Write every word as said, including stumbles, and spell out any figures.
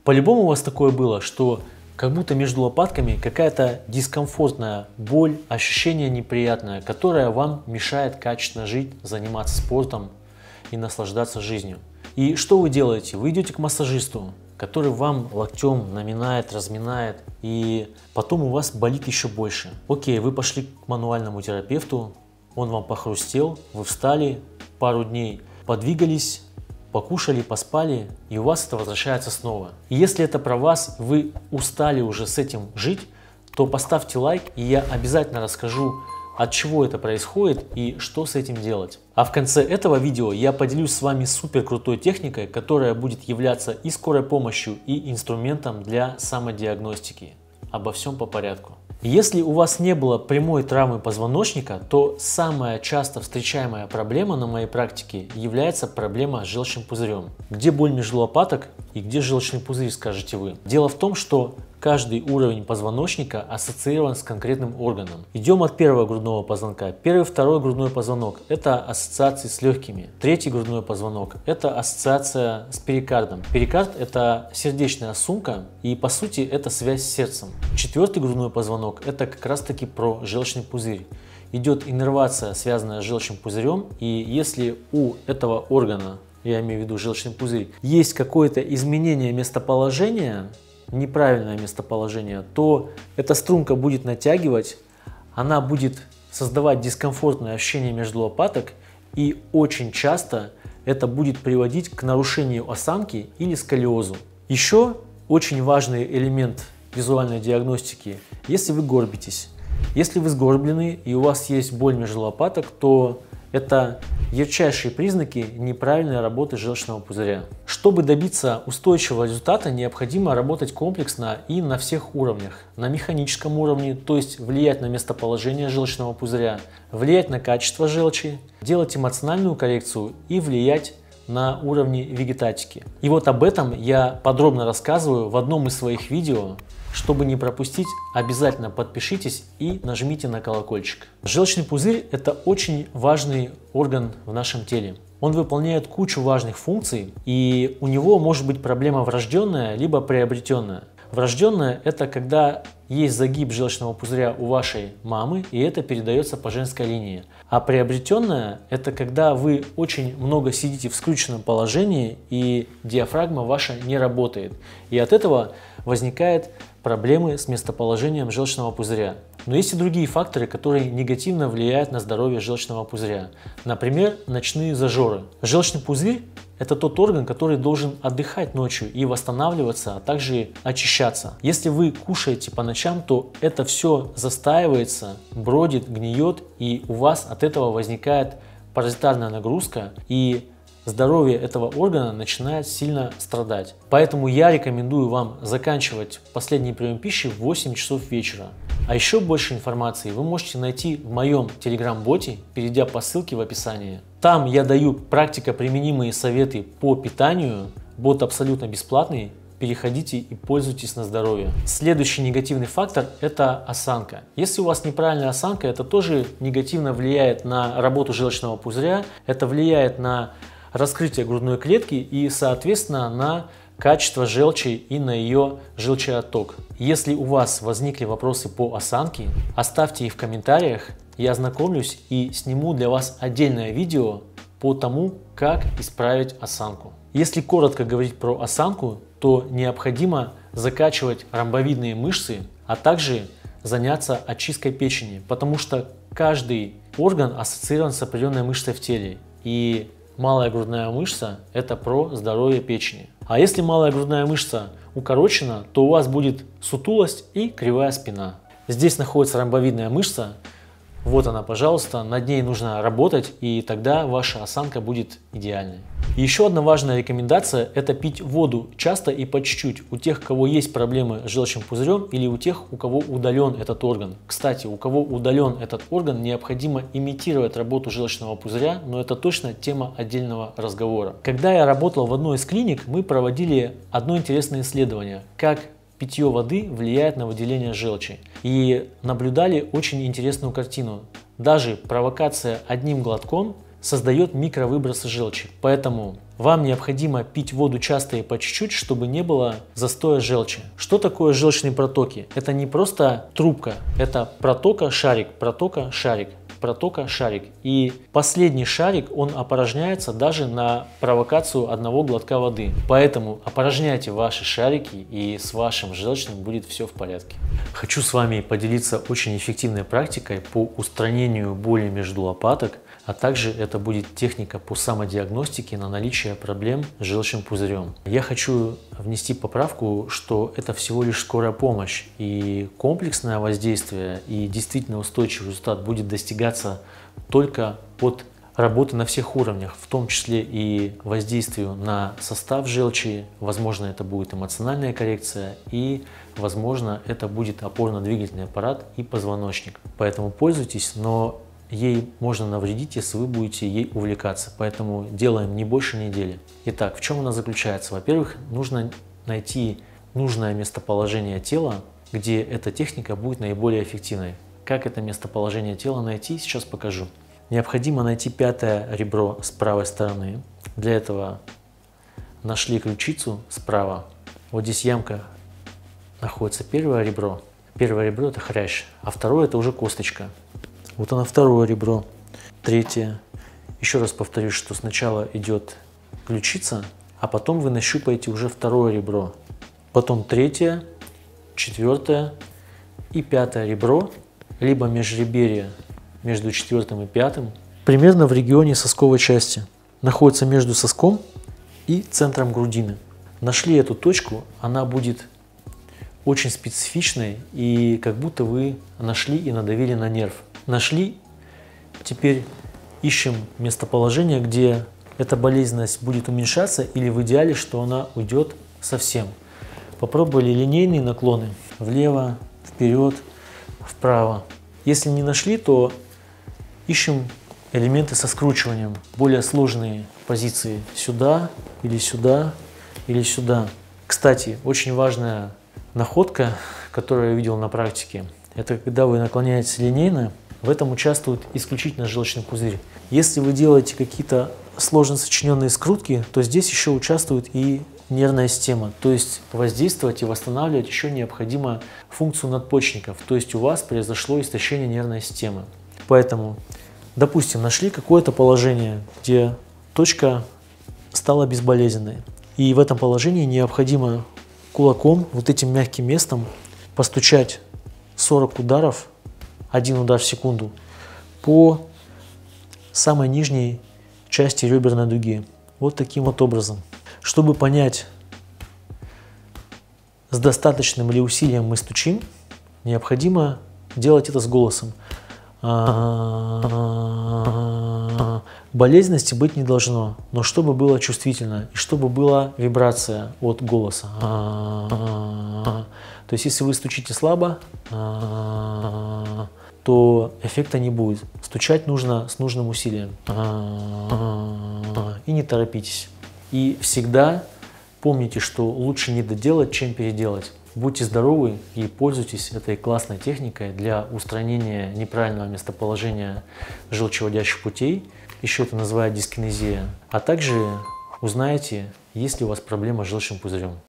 По-любому у вас такое было, что как будто между лопатками какая-то дискомфортная боль, ощущение неприятное, которое вам мешает качественно жить, заниматься спортом и наслаждаться жизнью. И что вы делаете? Вы идете к массажисту, который вам локтем наминает, разминает, и потом у вас болит еще больше. Окей, вы пошли к мануальному терапевту, он вам похрустел, вы встали пару дней, подвигались, покушали, поспали, и у вас это возвращается снова. И если это про вас, вы устали уже с этим жить, то поставьте лайк, и я обязательно расскажу, от чего это происходит и что с этим делать. А в конце этого видео я поделюсь с вами супер крутой техникой, которая будет являться и скорой помощью, и инструментом для самодиагностики. Обо всем по порядку. Если у вас не было прямой травмы позвоночника, то самая часто встречаемая проблема на моей практике является проблема с желчным пузырем. Где боль между лопаток и где желчный пузырь, скажете вы? Дело в том, что каждый уровень позвоночника ассоциирован с конкретным органом. Идем от первого грудного позвонка. Первый, второй грудной позвонок – это ассоциации с легкими. Третий грудной позвонок – это ассоциация с перикардом. Перикард – это сердечная сумка, и по сути это связь с сердцем. Четвертый грудной позвонок – это как раз таки про желчный пузырь. Идет иннервация, связанная с желчным пузырем, и если у этого органа, я имею в виду желчный пузырь, есть какое-то изменение местоположения, неправильное местоположение, то эта струнка будет натягивать, она будет создавать дискомфортное ощущение между лопаток, и очень часто это будет приводить к нарушению осанки или сколиозу. Еще очень важный элемент визуальной диагностики: если вы горбитесь, если вы сгорблены и у вас есть боль между лопаток, то это ярчайшие признаки неправильной работы желчного пузыря. Чтобы добиться устойчивого результата, необходимо работать комплексно и на всех уровнях. На механическом уровне, то есть влиять на местоположение желчного пузыря, влиять на качество желчи, делать эмоциональную коррекцию и влиять на уровне вегетатики. И вот об этом я подробно рассказываю в одном из своих видео. Чтобы не пропустить, обязательно подпишитесь и нажмите на колокольчик. Желчный пузырь – это очень важный орган в нашем теле. Он выполняет кучу важных функций, и у него может быть проблема врожденная либо приобретенная. Врожденная – это когда есть загиб желчного пузыря у вашей мамы, и это передается по женской линии. А приобретенная – это когда вы очень много сидите в скрюченном положении, и диафрагма ваша не работает. И от этого возникает проблемы с местоположением желчного пузыря. Но есть и другие факторы, которые негативно влияют на здоровье желчного пузыря. Например, ночные зажоры. Желчный пузырь – это тот орган, который должен отдыхать ночью и восстанавливаться, а также очищаться. Если вы кушаете по ночам, то это все застаивается, бродит, гниет, и у вас от этого возникает паразитарная нагрузка, и здоровье этого органа начинает сильно страдать. Поэтому я рекомендую вам заканчивать последний прием пищи в восемь часов вечера. А еще больше информации вы можете найти в моем телеграм-боте, перейдя по ссылке в описании. Там я даю практико-применимые советы по питанию, бот абсолютно бесплатный. Переходите и пользуйтесь на здоровье. Следующий негативный фактор – это осанка. Если у вас неправильная осанка, это тоже негативно влияет на работу желчного пузыря, это влияет на раскрытие грудной клетки и, соответственно, на качество желчи и на ее желчеотток. Если у вас возникли вопросы по осанке, оставьте их в комментариях, я ознакомлюсь и сниму для вас отдельное видео по тому, как исправить осанку. Если коротко говорить про осанку, то необходимо закачивать ромбовидные мышцы, а также заняться очисткой печени, потому что каждый орган ассоциирован с определенной мышцей в теле. И малая грудная мышца – это про здоровье печени. А если малая грудная мышца укорочена, то у вас будет сутулость и кривая спина. Здесь находится ромбовидная мышца. Вот она, пожалуйста, над ней нужно работать, и тогда ваша осанка будет идеальной. И еще одна важная рекомендация – это пить воду часто и по чуть-чуть у тех, у кого есть проблемы с желчным пузырем, или у тех, у кого удален этот орган. Кстати, у кого удален этот орган, необходимо имитировать работу желчного пузыря, но это точно тема отдельного разговора. Когда я работал в одной из клиник, мы проводили одно интересное исследование – как питье воды влияет на выделение желчи. И наблюдали очень интересную картину. Даже провокация одним глотком создает микровыбросы желчи. Поэтому вам необходимо пить воду часто и по чуть-чуть, чтобы не было застоя желчи. Что такое желчные протоки? Это не просто трубка, это протока, шарик, протока, шарик, протока, шарик. И последний шарик, он опорожняется даже на провокацию одного глотка воды. Поэтому опорожняйте ваши шарики, и с вашим желчным будет все в порядке. Хочу с вами поделиться очень эффективной практикой по устранению боли между лопаток, а также это будет техника по самодиагностике на наличие проблем с желчным пузырем. Я хочу внести поправку, что это всего лишь скорая помощь, и комплексное воздействие и действительно устойчивый результат будет достигаться только от работы на всех уровнях, в том числе и воздействию на состав желчи, возможно, это будет эмоциональная коррекция, и возможно, это будет опорно-двигательный аппарат и позвоночник. Поэтому пользуйтесь, но ей можно навредить, если вы будете ей увлекаться. Поэтому делаем не больше недели. Итак, в чем она заключается? Во-первых, нужно найти нужное местоположение тела, где эта техника будет наиболее эффективной. Как это местоположение тела найти, сейчас покажу. Необходимо найти пятое ребро с правой стороны. Для этого нашли ключицу справа. Вот здесь ямка, находится первое ребро. Первое ребро – это хрящ, а второе – это уже косточка. Вот оно, второе ребро, третье. Еще раз повторюсь, что сначала идет ключица, а потом вы нащупаете уже второе ребро. Потом третье, четвертое и пятое ребро, либо межреберье между четвертым и пятым, примерно в регионе сосковой части. Находится между соском и центром грудины. Нашли эту точку, она будет очень специфичной, и как будто вы нашли и надавили на нерв. Нашли, теперь ищем местоположение, где эта болезненность будет уменьшаться, или в идеале, что она уйдет совсем. Попробовали линейные наклоны влево, вперед, вправо. Если не нашли, то ищем элементы со скручиванием, более сложные позиции сюда или сюда или сюда. Кстати, очень важная находка, которую я видел на практике, это когда вы наклоняетесь линейно, в этом участвует исключительно желчный пузырь. Если вы делаете какие-то сложно сочиненные скрутки, то здесь еще участвует и нервная система. То есть воздействовать и восстанавливать еще необходимо функцию надпочечников. То есть у вас произошло истощение нервной системы. Поэтому, допустим, нашли какое-то положение, где точка стала безболезненной. И в этом положении необходимо кулаком, вот этим мягким местом, постучать сорок ударов, один удар в секунду, по самой нижней части реберной дуги. Вот таким вот образом. Чтобы понять, с достаточным ли усилием мы стучим, необходимо делать это с голосом. Болезненности быть не должно, но чтобы было чувствительно и чтобы была вибрация от голоса. То есть, если вы стучите слабо, то эффекта не будет. Стучать нужно с нужным усилием. И не торопитесь. И всегда помните, что лучше не доделать, чем переделать. Будьте здоровы и пользуйтесь этой классной техникой для устранения неправильного местоположения желчевыводящих путей. Еще это называют дискинезия. А также узнаете, есть ли у вас проблема с желчным пузырем.